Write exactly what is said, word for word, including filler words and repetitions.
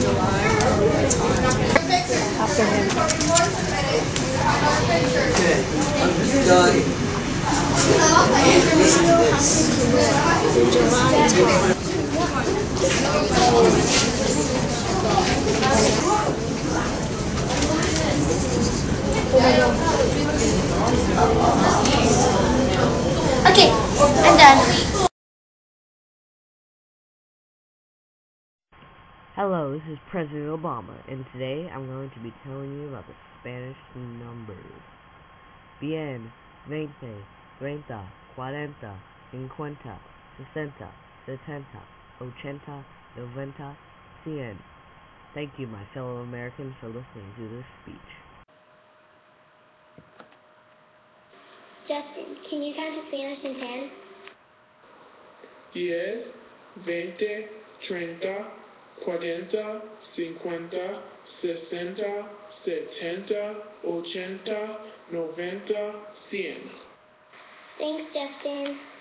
After him. Okay, I'm just done. And listen to Okay, I'm done. Hello, this is President Obama, and today I'm going to be telling you about the Spanish numbers. Bien, veinte, treinta, cuarenta, cincuenta, sesenta, setenta, ochenta, noventa, cien. Thank you, my fellow Americans, for listening to this speech. Justin, can you count to Spanish in ten? diez, veinte, treinta, cuarenta, cincuenta, sesenta, setenta, ochenta, noventa, cien. Thanks, Justin.